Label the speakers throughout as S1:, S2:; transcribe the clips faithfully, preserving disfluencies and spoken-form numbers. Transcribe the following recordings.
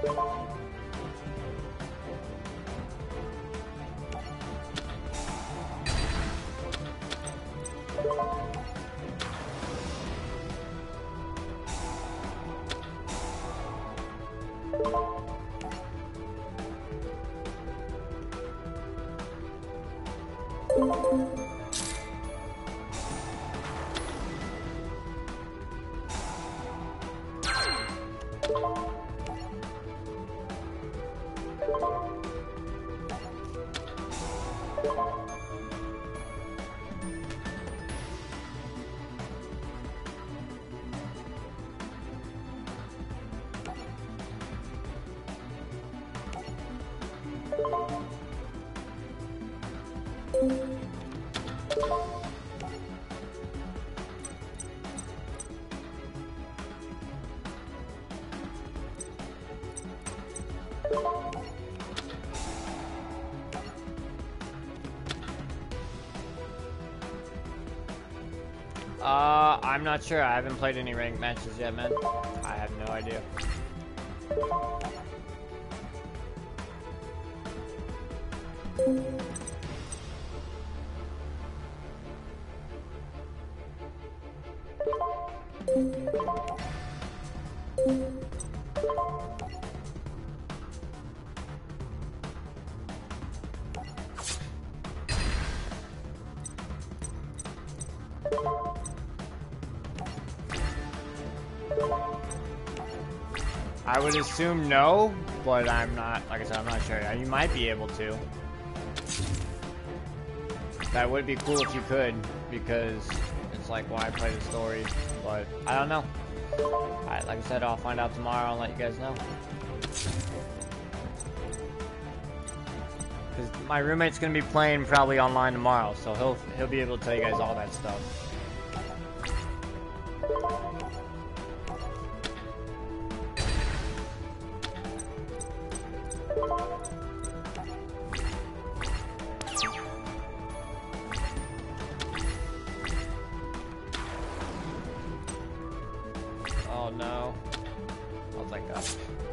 S1: Uh, I'm not sure. I haven't played any ranked matches yet, man. I have no idea. I would assume no, but I'm not, like I said, I'm not sure. You might be able to. That would be cool if you could, because it's like why play the story, but I don't know. Alright, like I said, I'll find out tomorrow and let you guys know. Because my roommate's going to be playing probably online tomorrow, so he'll, he'll be able to tell you guys all that stuff. Oh no. Oh thank God.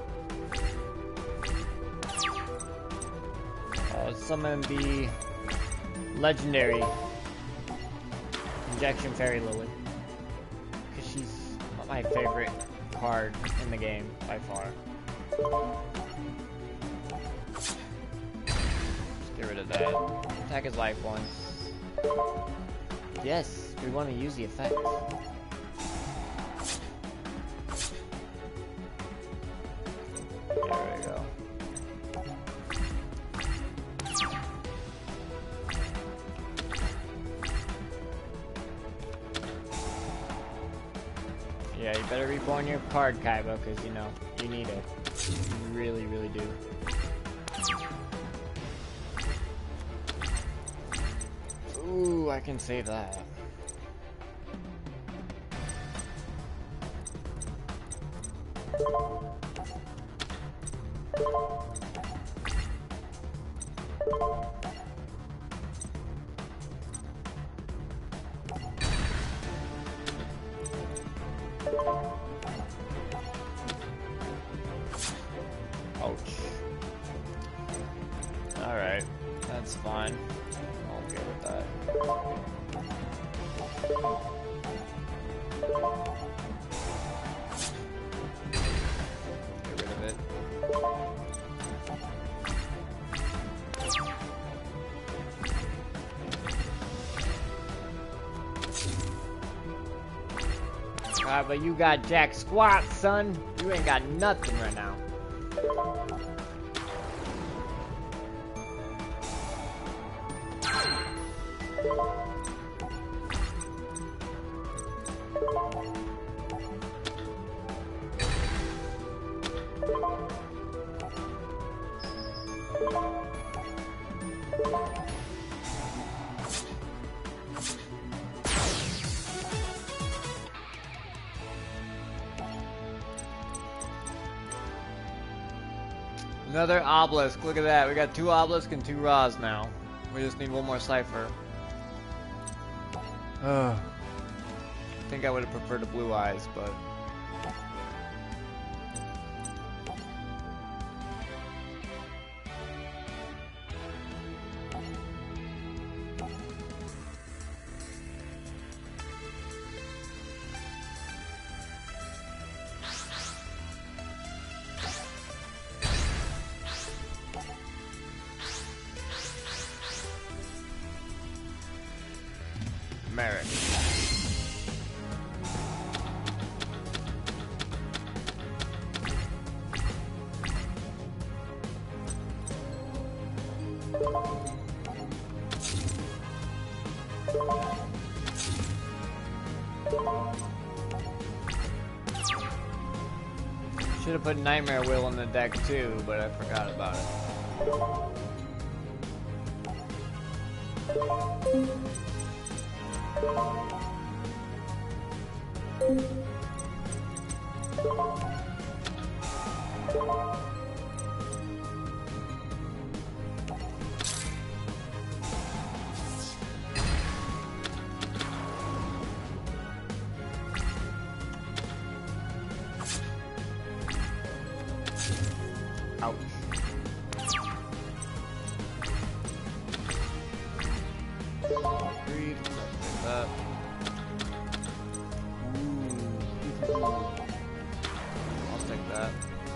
S1: Uh, summon the legendary Injection Fairy Lily. Because she's my favorite card in the game by far. Just get rid of that. Attack his life once. Yes, we want to use the effect. There we go. Yeah, you better reborn your card, Kaiba, because, you know, you need it. You really, really do. Ooh, I can save that. Ouch. Alright, that's fine. I'm okay with that. Get rid of it. Alright, but you got jack squat, son. You ain't got nothing right now. Another obelisk. Look at that. We got two obelisks and two Ra's now. We just need one more cipher. Uh, I think I would have preferred the blue eyes, but Merrick. Should have put Nightmare Wheel in the deck too, but I forgot about it. Ouch. Three, like that. Ooh. I'll take that.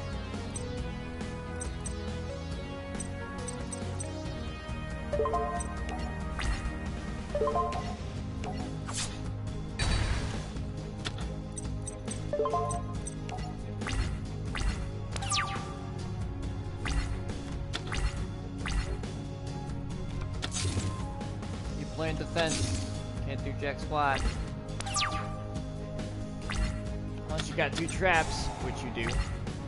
S1: You playing defense, can't do jack squat. Unless you got two traps, which you do.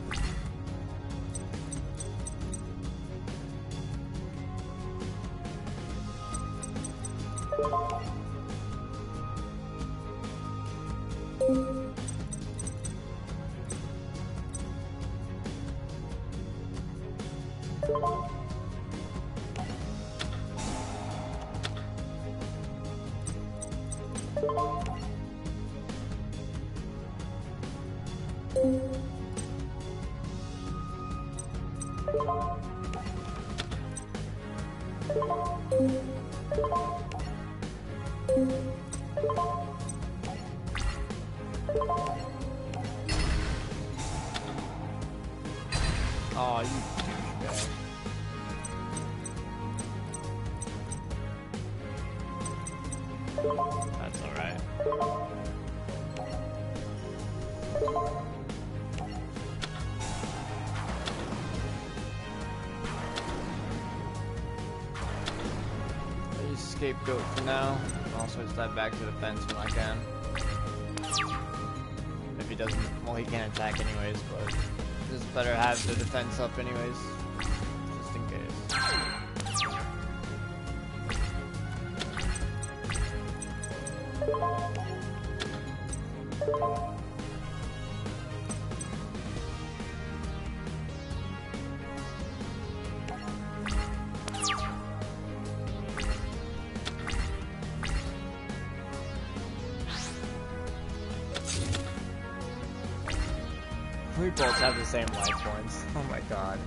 S1: Oh, you douchebag. That's alright. I use Scapegoat for now. I'll switch that back to defense when I can. If he doesn't, well, he can't attack anyways, but it's better to have the defense up anyways, just in case. We both have the same life points. Oh my god.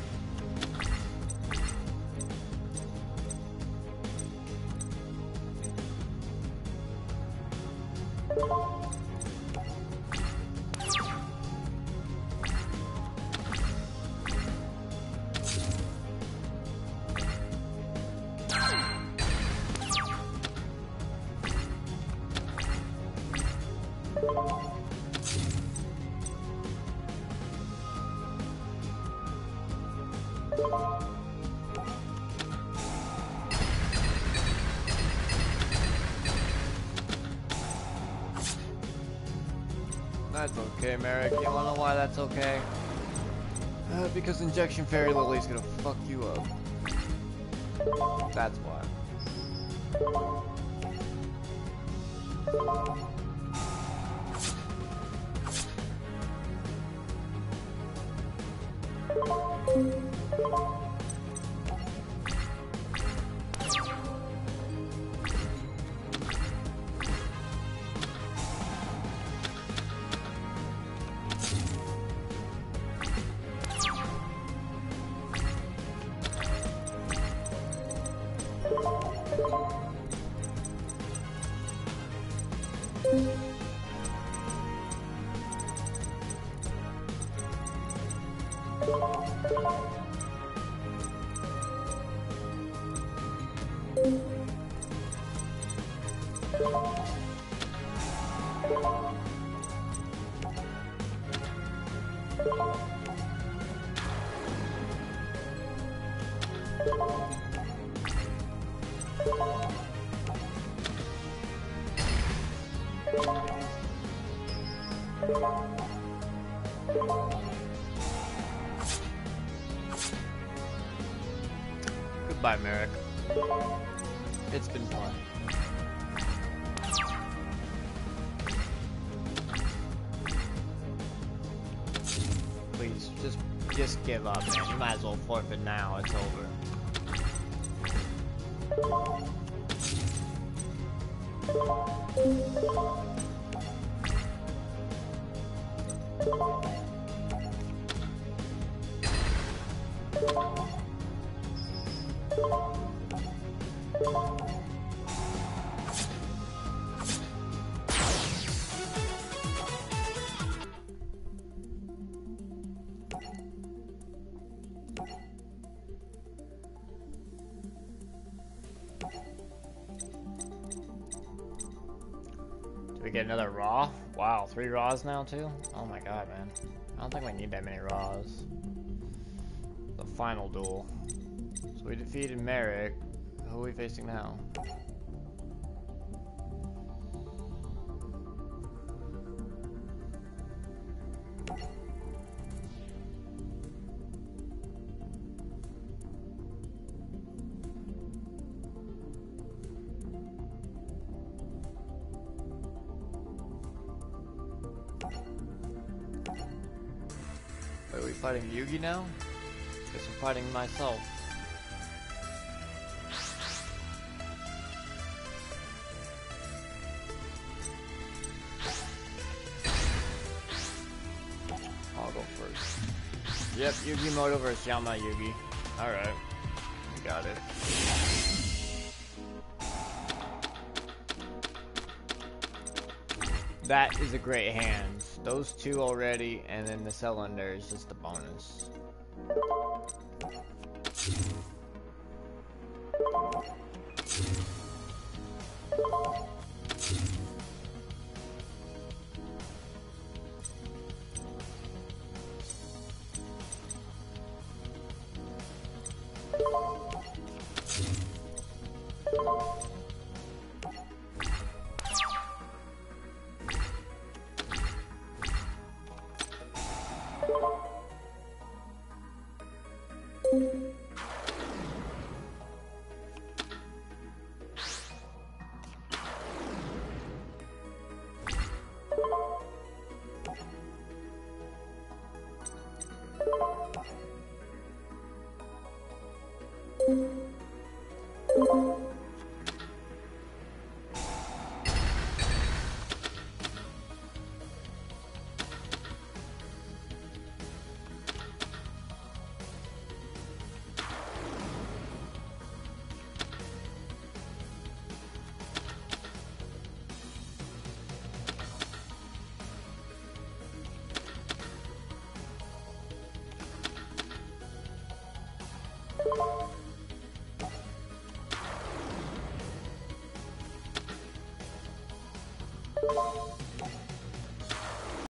S1: That's okay, Merrick. You wanna know why that's okay? Uh, because Injection Fairy Lily's gonna fuck you up. That's why. Goodbye, Merrick. It's been fun. Please, just just give up, man. You might as well forfeit now. It's over. Do we get another Raw? Wow, three Raws now too? Oh my god, man. I don't think we need that many Raws. The final duel. So we defeated Merrick. Who are we facing now? Wait, are we fighting Yugi now? Guess I'm fighting myself. I'll go first. Yep, Yugi Moto versus Yama Yugi. Alright. We got it. That is a great hand. Those two already, and then the cylinder is just a bonus.
S2: You